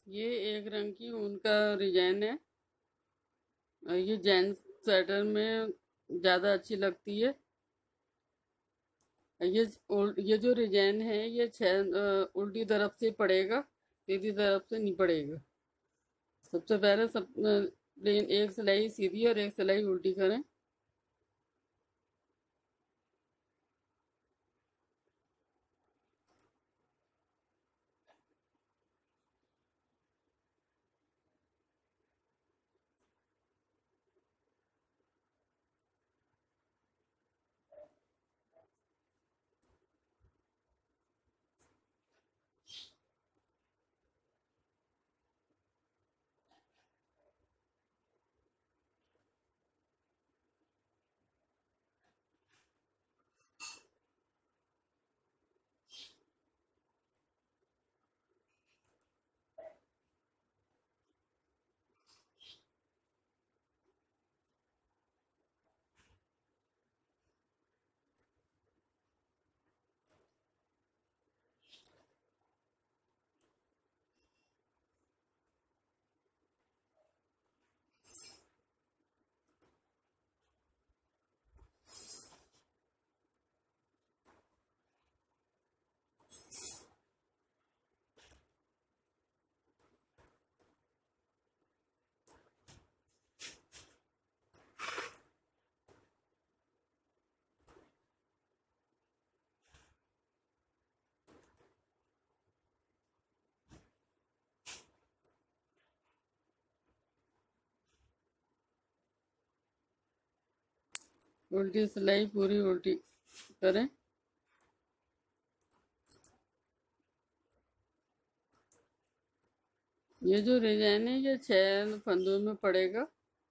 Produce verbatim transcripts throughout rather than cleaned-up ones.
ये एक रंग की ऊन का डिजाइन है। और ये जेंट्स स्वेटर में ज्यादा अच्छी लगती है। ये उल- ये जो डिजाइन है ये छह अ, उल्टी तरफ से पड़ेगा, सीधी तरफ से नहीं पड़ेगा। सबसे पहले सब प्लेन एक सिलाई सीधी और एक सिलाई उल्टी करें। उल्टी सिलाई पूरी उल्टी करें। ये जो डिजाइन है ये छह फंदों में पड़ेगा।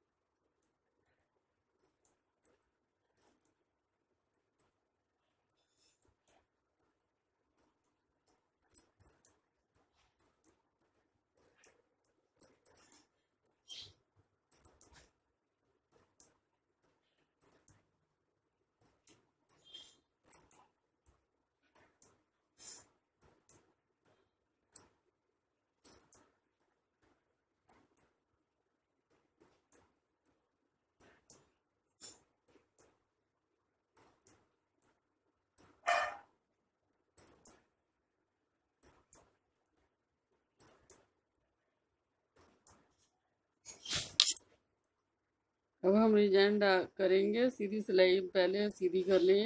अब हम डिजाइन करेंगे। सीधी सिलाई पहले सीधी कर लें।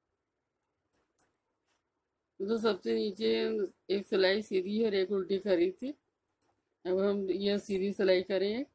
तो सबसे नीचे एक सिलाई सीधी और एक उल्टी करी थी। अब हम यह सीधी सिलाई करें।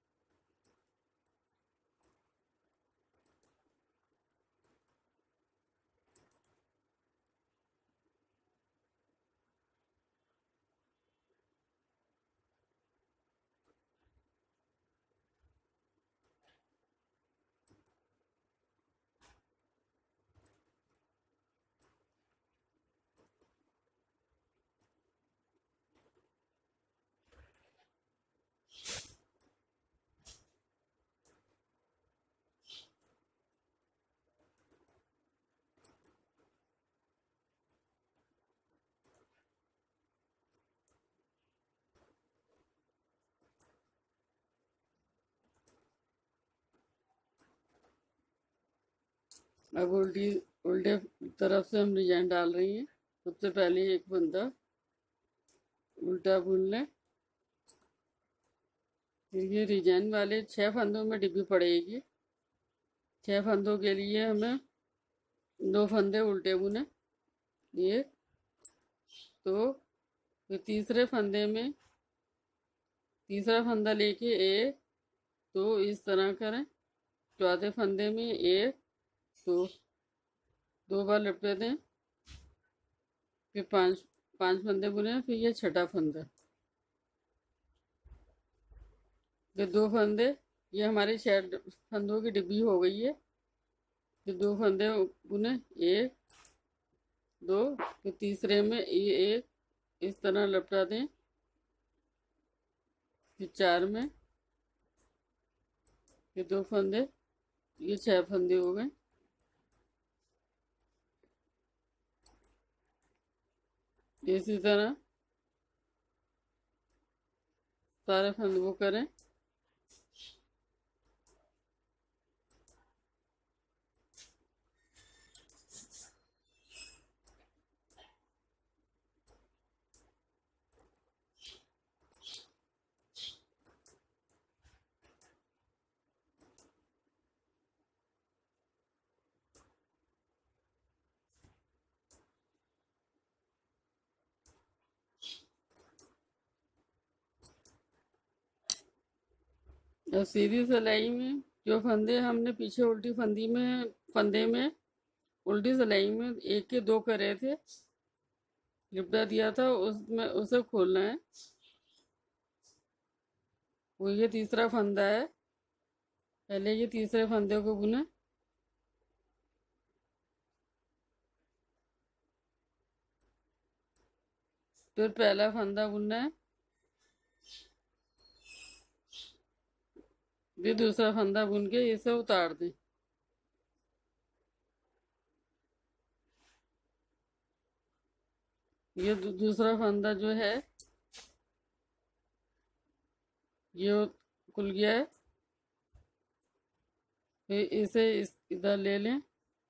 अब उल्टी उल्टे तरफ से हम डिजाइन डाल रही हैं। सबसे पहले एक फंदा उल्टा बुन लें। फिर ये डिजाइन वाले छह फंदों में डिब्बी पड़ेगी। छह फंदों के लिए हमें दो फंदे उल्टे बुने। ये तो फिर तीसरे फंदे में तीसरा फंदा लेके एक तो इस तरह करें। चौथे फंदे में एक तो दो बार लपटे दें। फिर पांच पांच फंदे बुने। फिर ये छठा फंदा, फिर दो फंदे। ये हमारी छह फंदों की डिब्बी हो गई है। फिर दो फंदे बुने, एक दो। फिर तीसरे में ये एक इस तरह लपटा दें। फिर चार में फिर दो फंदे। ये छह फंदे हो गए। इसी तरह सारे फंदे वो करें। और सीधी सिलाई में जो फंदे हमने पीछे उल्टी फंदी में फंदे में उल्टी सिलाई में एक के दो करे थे, लिपटा दिया था, उसमें उसे खोलना है। वो ये तीसरा फंदा है, पहले ये तीसरे फंदे को बुने। फिर पहला फंदा बुनना है, फिर दूसरा फंदा बुन के इसे उतार दें। ये दू, दूसरा फंदा जो है ये खुल गया है। फिर इसे इस इधर ले लें।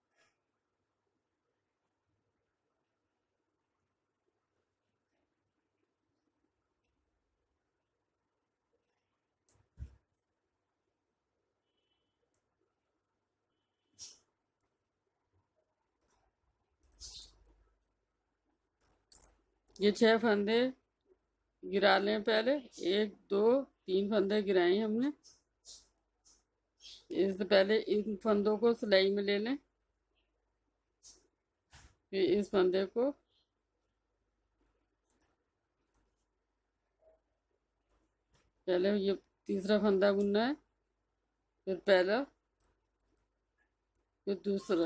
ये छह फंदे गिरा लें पहले। एक दो तीन फंदे गिराए हमने। इससे पहले इन फंदों को सिलाई में ले लें। फिर इस फंदे को पहले ये तीसरा फंदा बुनना है, फिर पहला, फिर दूसरा।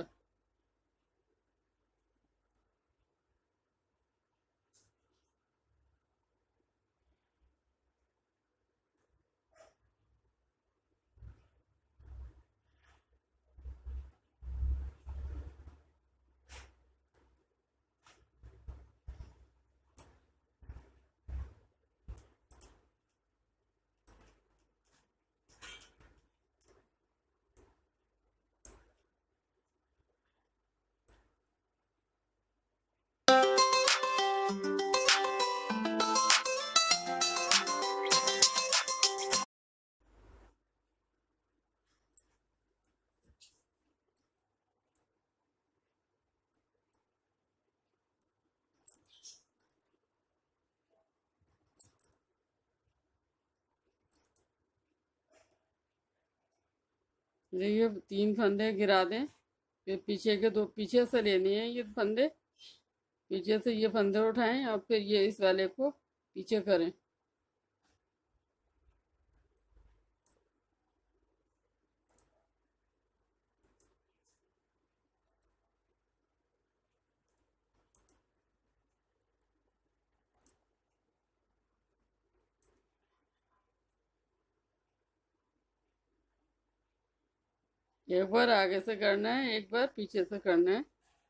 ये तीन फंदे गिरा दें। फिर पीछे के दो पीछे से लेने हैं ये फंदे। पीछे से ये फंदे उठाएं और फिर ये इस वाले को पीछे करें। एक बार आगे से करना है, एक बार पीछे से करना है।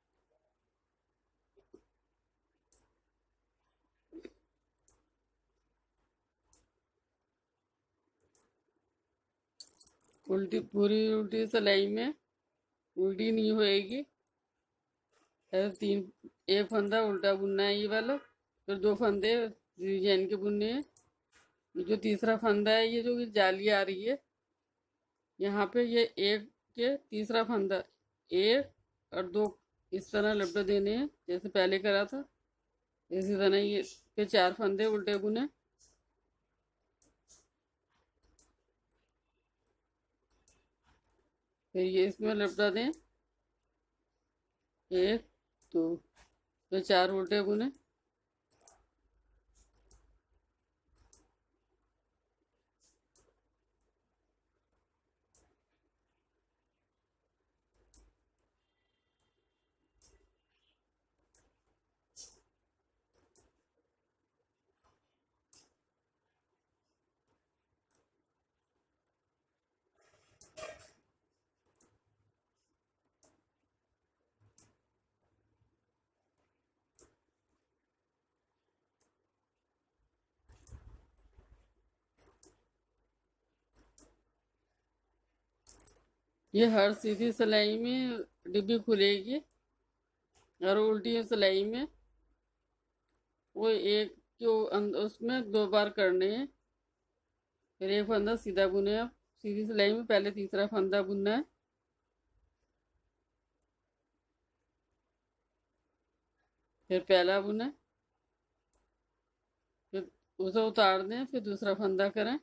उल्टी पूरी उल्टी सिलाई में उल्टी नहीं होएगी। फिर तीन एक फंदा उल्टा बुनना है ये वाला, फिर दो फंदे डिजाइन के बुनने हैं। ये जो तीसरा फंदा है, ये जो जाली आ रही है यहाँ पे, ये एक के तीसरा फंदा, एक और दो इस तरह लपटे देने हैं जैसे पहले करा था। इसी तरह ये के चार फंदे उल्टे बुने। फिर ये इसमें लपटा दें, एक दो, तो चार उल्टे बुने। ये हर सीधी सिलाई में डिब्बी खुलेगी और उल्टी सिलाई में वो एक जो अं- उसमें दो बार करने हैं। फिर एक फंदा सीधा बुने। अब सीधी सिलाई में पहले तीसरा फंदा बुनना है, फिर पहला बुने, फिर उसे उतार दें, फिर दूसरा फंदा करें।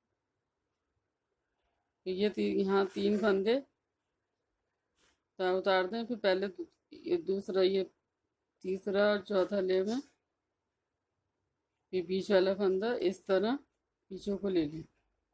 फिर ये ती, यहाँ तीन फंदे तो उतार दें, फिर पहले दू- ये दूसरा, ये तीसरा और चौथा लेवें, फिर बीच वाला फंदा इस तरह पीछे को ले लें।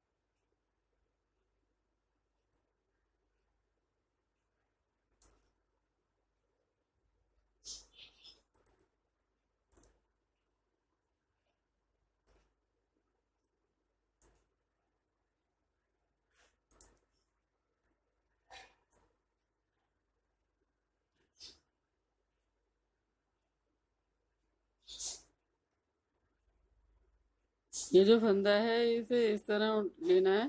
ये जो फंदा है इसे इस तरह लेना है।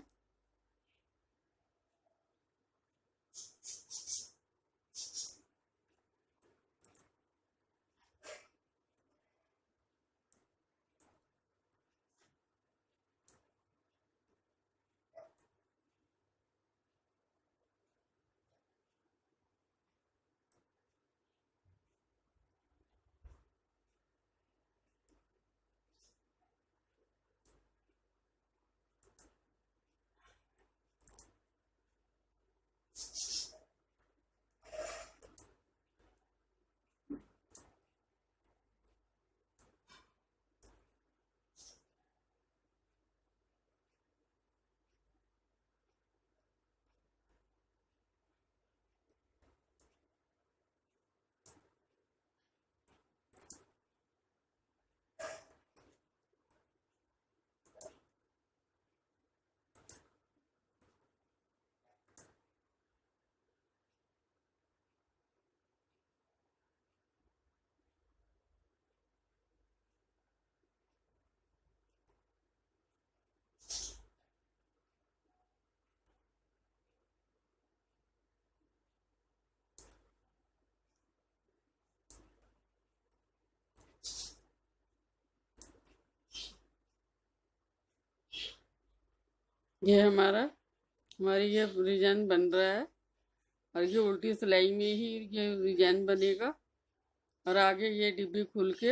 ये हमारा हमारी ये डिजाइन बन रहा है और ये उल्टी सिलाई में ही ये डिजाइन बनेगा। और आगे ये डिब्बी खुल के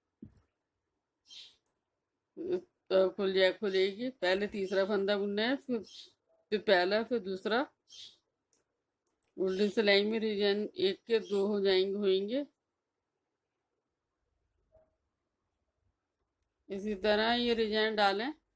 तो खुल जाए खुलेगी। पहले तीसरा फंदा बुनना है, फिर फिर पहला, फिर दूसरा। उल्टी सिलाई में डिजाइन एक के दो हो जाएंगे होंगे। इसी तरह ये डिजाइन डालें।